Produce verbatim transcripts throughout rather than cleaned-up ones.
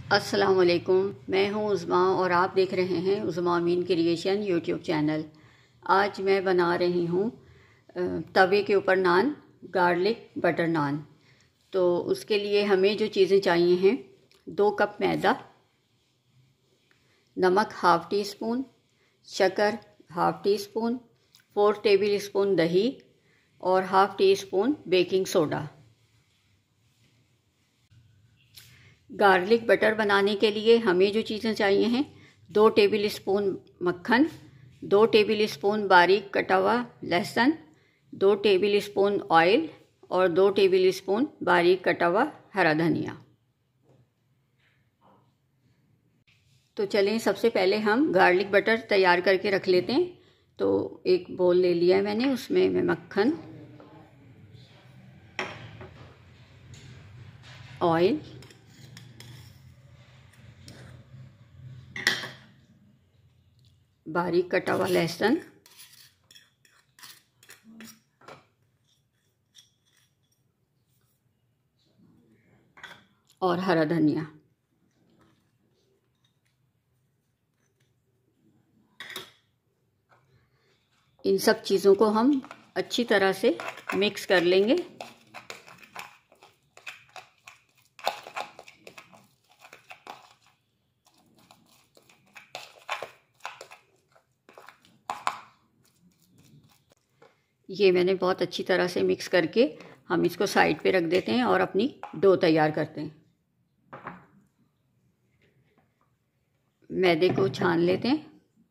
अस्सलाम वालेकुम। मैं हूं उज़्मा और आप देख रहे हैं Uzma Amin creation YouTube channel. आज मैं बना रही हूं तवे के ऊपर नान, गार्लिक बटर नान। तो उसके लिए हमें जो चीज़ें चाहिए हैं, दो कप मैदा, नमक हाफ़ टी स्पून, शक्कर half teaspoon, four tablespoon दही और half teaspoon baking soda. Garlic butter बनाने के लिए हमें जो चीज़ें चाहिए हैं, दो टेबल स्पून मक्खन, दो टेबल स्पून बारीक कटा हुआ लहसुन, दो टेबल स्पून ऑयल और दो टेबल स्पून बारीक कटा हुआ हरा धनिया। तो चलें, सबसे पहले हम गार्लिक बटर तैयार करके रख लेते हैं। तो एक बोल ले लिया है मैंने, उसमें मैं मक्खन, ऑयल, बारीक कटा हुआ लहसुन और हरा धनिया। इन सब चीज़ों को हम अच्छी तरह से मिक्स कर लेंगे। ये मैंने बहुत अच्छी तरह से मिक्स करके हम इसको साइड पे रख देते हैं और अपनी डो तैयार करते हैं। मैदे को छान लेते हैं।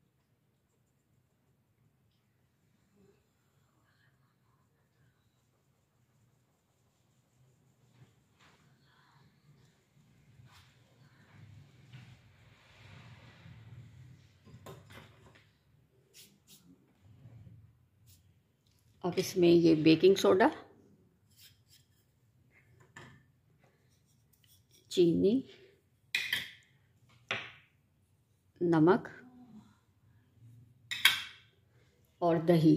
अब इसमें ये बेकिंग सोडा, चीनी, नमक और दही,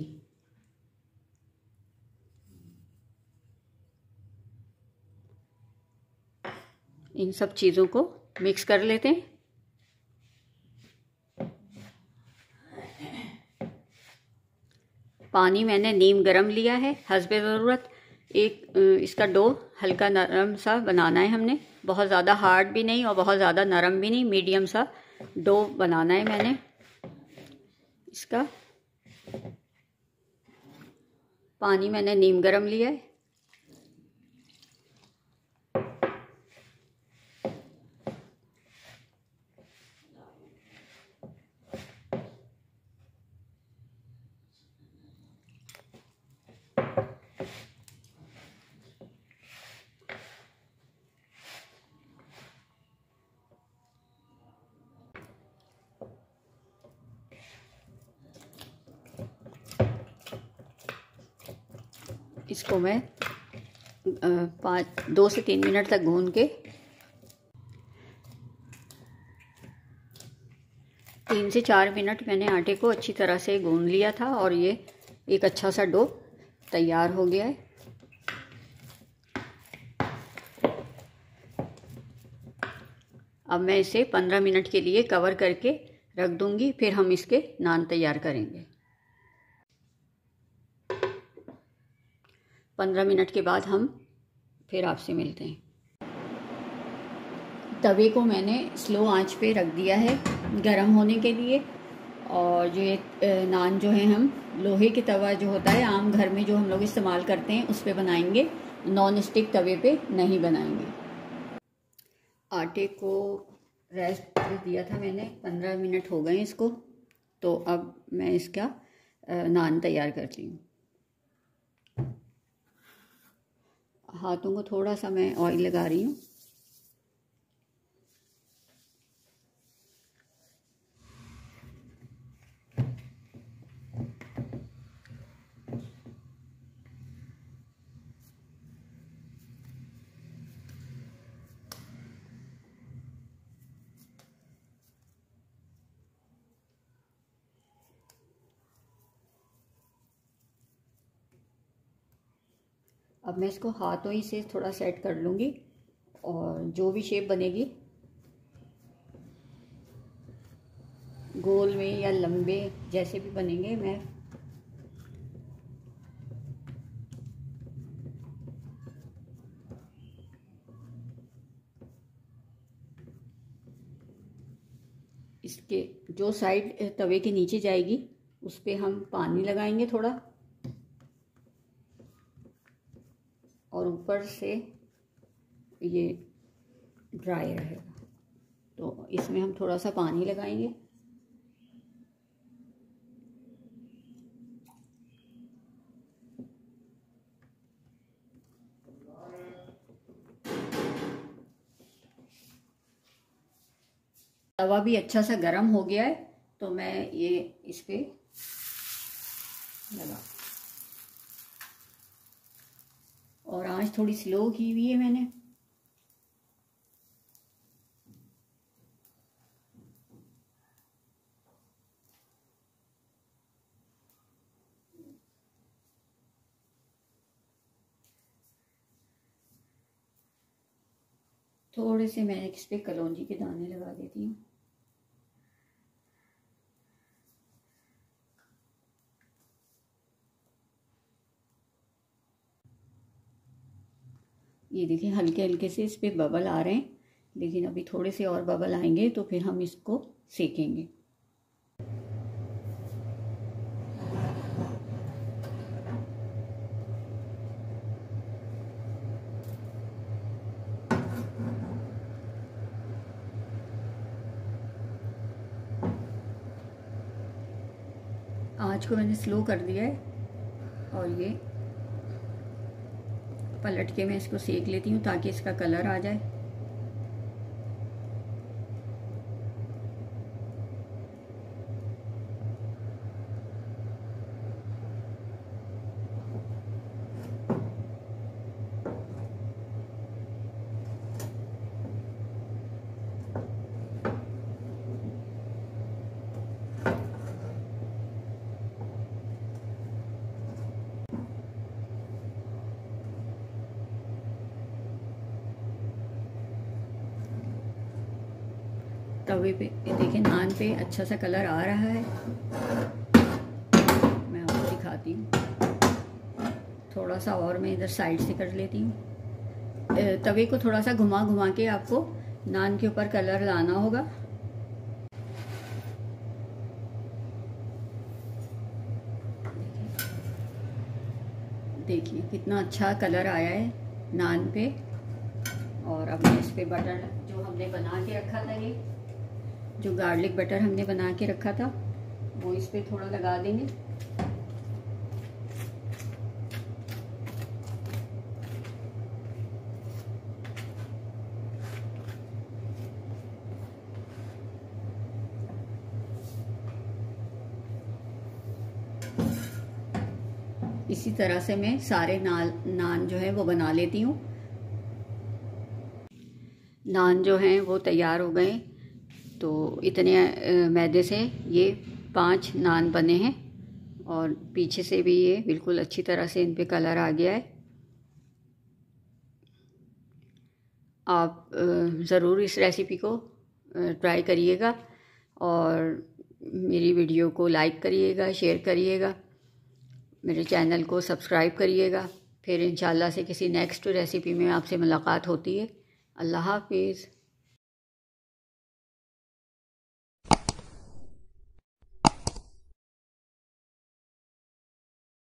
इन सब चीज़ों को मिक्स कर लेते हैं। पानी मैंने नीम गरम लिया है हस्बे ज़रूरत। एक इसका डो हल्का नरम सा बनाना है हमने, बहुत ज़्यादा हार्ड भी नहीं और बहुत ज़्यादा नरम भी नहीं, मीडियम सा डो बनाना है मैंने इसका। पानी मैंने नीम गरम लिया है। इसको मैं पाँच दो से तीन मिनट तक गूंद के, तीन से चार मिनट मैंने आटे को अच्छी तरह से गूंद लिया था और ये एक अच्छा सा डो तैयार हो गया है। अब मैं इसे पंद्रह मिनट के लिए कवर करके रख दूंगी, फिर हम इसके नान तैयार करेंगे। पंद्रह मिनट के बाद हम फिर आपसे मिलते हैं। तवे को मैंने स्लो आंच पे रख दिया है गरम होने के लिए। और जो ये नान जो है, हम लोहे के तवा जो होता है आम घर में जो हम लोग इस्तेमाल करते हैं उस पे बनाएंगे, नॉन स्टिक तवे पे नहीं बनाएंगे। आटे को रेस्ट दिया था मैंने, पंद्रह मिनट हो गए इसको। तो अब मैं इसका नान तैयार करती हूँ। हाथों को थोड़ा सा मैं ऑयल लगा रही हूँ। अब मैं इसको हाथों ही से थोड़ा सेट कर लूँगी और जो भी शेप बनेगी गोल में या लंबे जैसे भी बनेंगे। मैं इसके जो साइड तवे के नीचे जाएगी उस पे हम पानी लगाएंगे थोड़ा, और ऊपर से ये ड्राई रहेगा तो इसमें हम थोड़ा सा पानी लगाएंगे। तवा भी अच्छा सा गर्म हो गया है तो मैं ये इस पे लगा, और आंच थोड़ी स्लो की हुई है मैंने। थोड़े से मैं इस पे कलौंजी के दाने लगा देती हूँ। ये देखिए हल्के हल्के से इस पे बबल आ रहे हैं, लेकिन अभी थोड़े से और बबल आएंगे तो फिर हम इसको सेकेंगे। आँच को मैंने स्लो कर दिया है और ये पलट के मैं इसको सेक लेती हूँ ताकि इसका कलर आ जाए। तवे पे देखिए नान पे अच्छा सा कलर आ रहा है। मैं आपको दिखाती हूँ, थोड़ा सा और मैं इधर साइड से कर लेती हूँ। तवे को थोड़ा सा घुमा घुमा के आपको नान के ऊपर कलर लाना होगा। देखिए कितना अच्छा कलर आया है नान पे। और अब मैं इस पे बटर जो हमने बना के रखा था, ये जो गार्लिक बटर हमने बना के रखा था वो इस पे थोड़ा लगा देंगे। इसी तरह से मैं सारे नान नान जो है वो बना लेती हूँ। नान जो हैं वो तैयार हो गए। तो इतने मैदे से ये पांच नान बने हैं और पीछे से भी ये बिल्कुल अच्छी तरह से इन पे कलर आ गया है। आप ज़रूर इस रेसिपी को ट्राई करिएगा और मेरी वीडियो को लाइक करिएगा, शेयर करिएगा, मेरे चैनल को सब्सक्राइब करिएगा। फिर इंशाल्लाह से किसी नेक्स्ट रेसिपी में आपसे मुलाकात होती है। अल्लाह हाफिज़।